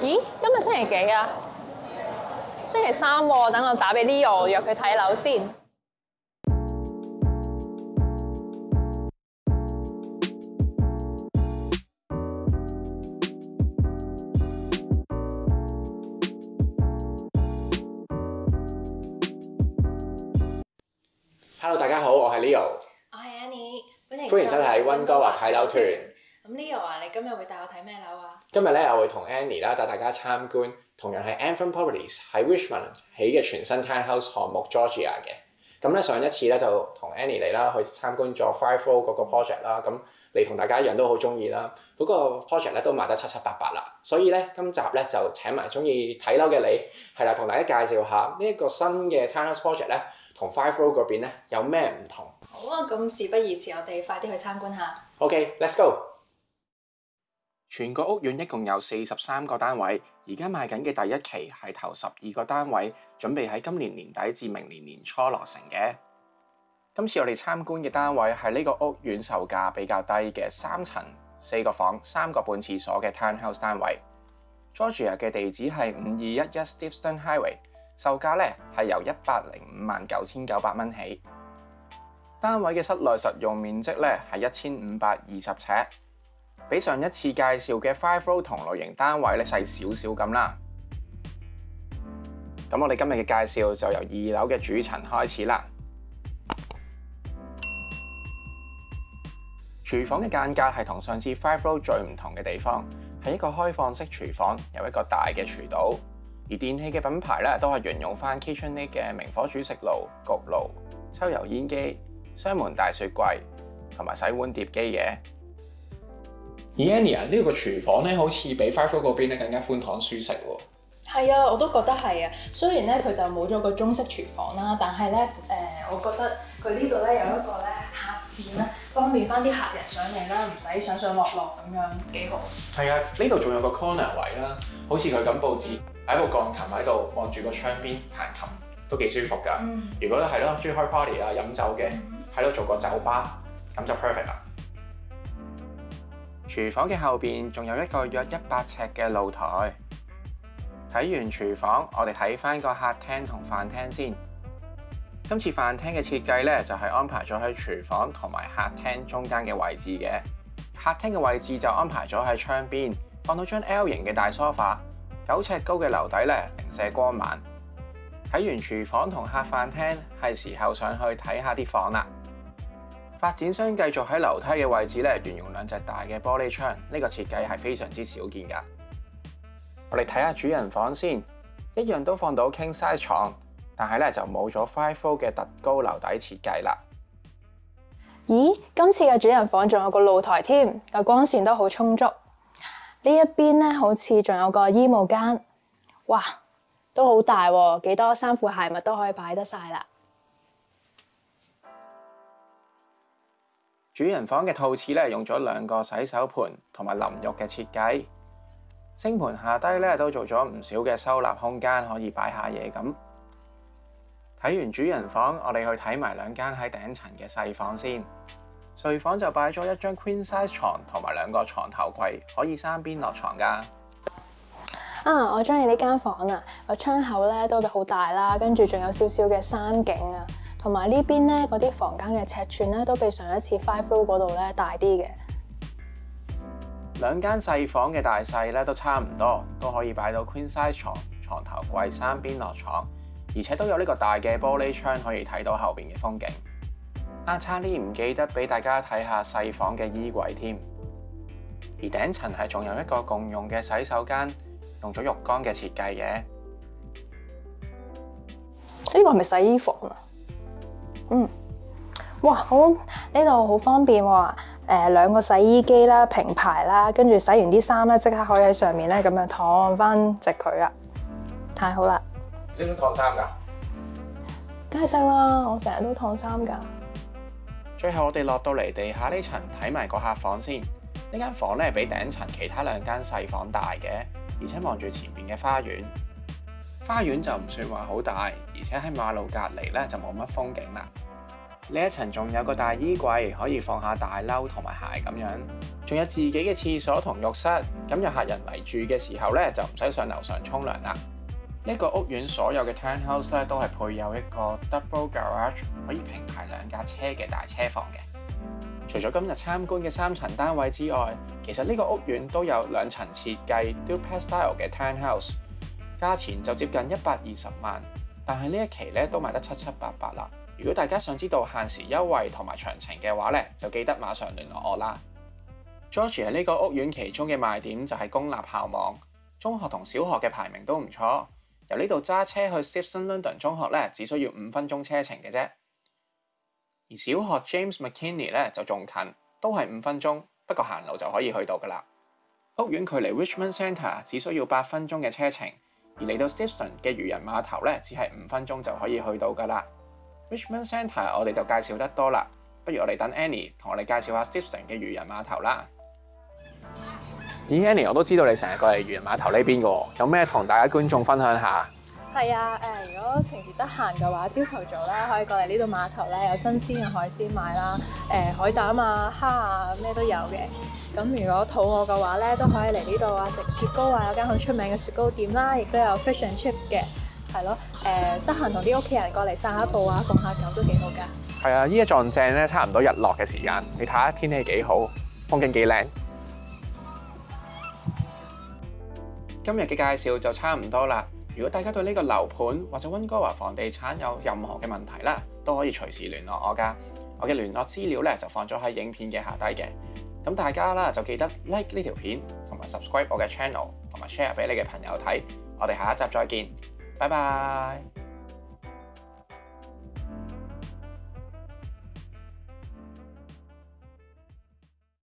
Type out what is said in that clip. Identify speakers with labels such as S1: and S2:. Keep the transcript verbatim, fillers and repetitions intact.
S1: 咦，今日星期幾啊？星期三喎，等我打俾 Leo 約佢睇樓先。
S2: Hello， 大家好，我係 Leo，
S1: 我係 Annie，
S2: 歡迎收睇溫哥華睇樓團。
S1: 咁 Leo 啊，你今日會帶我睇咩樓啊？
S2: 今日咧，我會同 Annie 啦帶大家參觀，同樣係 Anthem Properties 喺 Richmond 起嘅全新 townhouse 項目 Georgia 嘅。咁咧上一次咧就同 Annie 嚟啦，去參觀咗 Five Row 嗰個 project 啦。咁你同大家一樣都好中意啦。嗰、那個 project 咧都賣得七七八八啦。所以咧今集咧就請埋中意睇樓嘅你，係啦，同大家介紹下呢一個新嘅 townhouse project 咧，同 Five Row 嗰邊咧有咩唔同？
S1: 好啊，咁事不宜遲，我哋快啲去參觀下。
S2: OK，let's go。全個屋苑一共有四十三個單位，而家賣緊嘅第一期係頭十二個單位，準備喺今年年底至明年年初落成嘅。今次我哋參觀嘅單位係呢個屋苑售價比較低嘅三層四個房三個半廁所嘅 townhouse 單位。Georgia 嘅地址係五二一一 Steveston Highway， 售價咧係由一百零五萬九千九百蚊起。單位嘅室內實用面積咧係一千五百二十尺。比上一次介紹嘅 Five Row 同類型單位咧細少少咁啦。咁我哋今日嘅介紹就由二樓嘅主層開始啦。廚房嘅間隔係同上次 Five Row 最唔同嘅地方，係一個開放式廚房，有一個大嘅廚島，而電器嘅品牌咧都係沿用翻 KitchenAid 嘅明火煮食爐、焗爐、抽油煙機、雙門大雪櫃同埋洗碗碟機嘅。而 Annie 啊，呢個廚房咧好似比 Five Row 嗰邊咧更加寬敞舒適喎。
S1: 係啊，我都覺得係啊。雖然咧佢就冇咗個中式廚房啦，但係咧誒，我覺得佢呢度咧有一個咧客廁咧，方便翻啲客人上嚟啦，唔使上上落落咁樣，幾好。
S2: 係啊，呢度仲有個 corner 位啦，好似佢咁佈置，擺部鋼琴喺度，望住個窗邊彈琴，都幾舒服㗎。嗯、如果係咯，中意開 party 啊、飲酒嘅，喺度做個酒吧，咁就 perfect 啦。廚房嘅後邊仲有一個約一百尺嘅露台。睇完廚房，我哋睇翻個客廳同飯廳先。今次飯廳嘅設計咧，就係安排咗喺廚房同埋客廳中間嘅位置嘅。客廳嘅位置就安排咗喺窗邊，放到張 L 型嘅大梳化，九尺高嘅樓底咧，零舍光猛。睇完廚房同客飯廳，係時候上去睇下啲房啦。發展商繼續喺樓梯嘅位置咧，沿用兩隻大嘅玻璃窗，呢個設計係非常之少見㗎。我哋睇下主人房先，一樣都放到 king size 床，但係咧就冇咗 Five Row 嘅特高樓底設計啦。
S1: 咦，今次嘅主人房仲有個露台添，個光線都好充足。呢一邊咧好似仲有個衣帽間，哇，都好大喎，幾多衫褲鞋襪都可以擺得晒啦。
S2: 主人房嘅套廁咧，用咗兩個洗手盆同埋淋浴嘅設計，星盆下低咧都做咗唔少嘅收納空間，可以擺下嘢咁。睇完主人房，我哋去睇埋兩間喺頂層嘅細房先。睡房就擺咗一張 queen size 床同埋兩個床頭櫃，可以三邊落床噶。
S1: 啊，我中意呢間房啊，個窗口咧都好大啦，跟住仲有少少嘅山景啊。同埋呢邊咧，嗰啲房間嘅尺寸咧，都比上一次 Five Row 嗰度咧大啲嘅。兩間細房嘅大細咧都差唔多，都可以擺到 queen size 床、床頭櫃三邊落床，而且都有呢個大嘅玻璃窗可以睇到後邊嘅風景。啊，差啲唔記得俾大家睇下細房嘅衣櫃添。而頂層係仲有一個共用嘅洗手間，用咗浴缸嘅設計嘅。 呢個係咪洗衣房啊？嗯，哇，好，呢度好方便喎，誒、呃、兩個洗衣機啦，平排啦，跟住洗完啲衫咧，即刻可以喺上面咧咁樣燙翻直佢啦，太好啦！
S2: 識唔識燙衫㗎？
S1: 梗係識啦，我成日都燙衫㗎。
S2: 最後我哋落到嚟地下呢層睇埋個客房先，呢間房咧比頂層其他兩間細房大嘅，而且望住前面嘅花園。花園就唔算話好大，而且喺馬路隔離咧就冇乜風景啦。
S1: 呢一層仲有個大衣櫃，可以放下大褸同埋鞋咁樣，仲有自己嘅廁所同浴室。咁有客人嚟住嘅時候咧，就唔使上樓上沖涼啦。呢個屋苑所有嘅 townhouse 咧，都係配有一個 double garage， 可以平排兩架車嘅大車房嘅。除咗今日參觀嘅三層單位之外，其實呢個屋苑都有兩層設計 duplex style 嘅 townhouse， 價錢就接近一百二十萬，但係呢一期咧都賣得七七八八啦。如果大家想知道限時優惠同埋詳情嘅話咧，就記得馬上聯絡我啦。Georgie 喺呢個屋苑其中嘅賣點就係公立校網，中學同小學嘅排名都唔錯。由呢度揸車去 Steveston London 中學咧，只需要五分鐘車程嘅啫。而小學 James McKinney 咧就仲近，都係五分鐘，不過行路就可以去到噶啦。屋苑距離 Richmond Centre 只需要八分鐘嘅車程，而嚟到 Steveston 嘅漁人碼頭咧，只係五分鐘就可以去到噶啦。Richmond Centre 我哋就介紹得多啦，不如我哋等 Annie 同我哋介紹下 Steveston 嘅漁人碼頭啦。咦 Annie， 我都知道你成日過嚟漁人碼頭呢邊嘅喎，有咩同大家觀眾分享下？
S3: 係啊，誒、呃，如果平時得閒嘅話，朝頭早啦，可以過嚟呢度碼頭咧，有新鮮嘅海鮮買啦，誒、呃，海膽啊、蝦啊，咩都有嘅。咁如果肚餓嘅話咧，都可以嚟呢度啊，食雪糕啊，有間好出名嘅雪糕店啦，亦都有 fish and chips 嘅，係咯，誒、呃，得閒同啲屋企人過嚟散下步啊，放下狗都幾好㗎。
S1: 係啊，呢一撞正咧，差唔多日落嘅時間，你睇下天氣幾好，風景幾靚。今日嘅介紹就差唔多啦。如果大家對呢個樓盤或者溫哥華房地產有任何嘅問題啦，都可以隨時聯絡我㗎。我嘅聯絡資料咧就放咗喺影片嘅下低嘅。咁大家啦就記得 like 呢條片，同埋 subscribe 我嘅 channel，同埋 share 俾你嘅朋友睇。我哋下一集再見，拜拜。